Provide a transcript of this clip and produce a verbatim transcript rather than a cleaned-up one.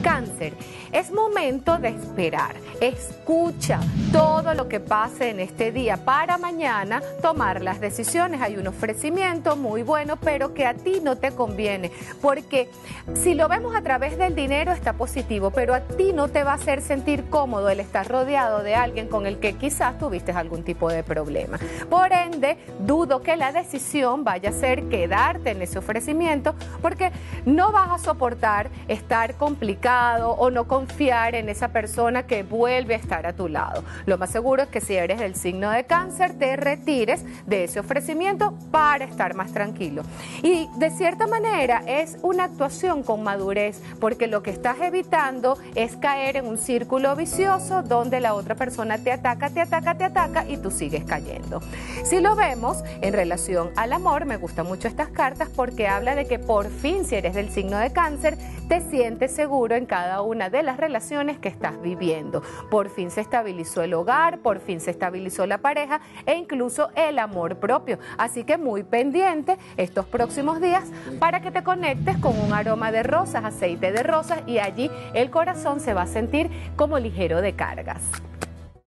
Cáncer, es momento de esperar. Escucha todo lo que pase en este día para mañana tomar las decisiones. Hay un ofrecimiento muy bueno, pero que a ti no te conviene, porque si lo vemos a través del dinero está positivo, pero a ti no te va a hacer sentir cómodo el estar rodeado de alguien con el que quizás tuviste algún tipo de problema. Por ende, dudo que la decisión vaya a ser quedarte en ese ofrecimiento, porque no vas a soportar estar complicado o no confiar en esa persona que vuelve a estar a tu lado. Lo más seguro es que si eres del signo de Cáncer, te retires de ese ofrecimiento para estar más tranquilo. Y de cierta manera es una actuación con madurez, porque lo que estás evitando es caer en un círculo vicioso donde la otra persona te ataca, te ataca, te ataca y tú sigues cayendo. Si lo vemos en relación al amor, me gustan mucho estas cartas porque habla de que por fin, si eres del signo de Cáncer, te sientes seguro en cada una de las relaciones que estás viviendo. Por fin se estabilizó el hogar, por fin se estabilizó la pareja e incluso el amor propio. Así que muy pendiente estos próximos días para que te conectes con un aroma de rosas, aceite de rosas, y allí el corazón se va a sentir como ligero de cargas.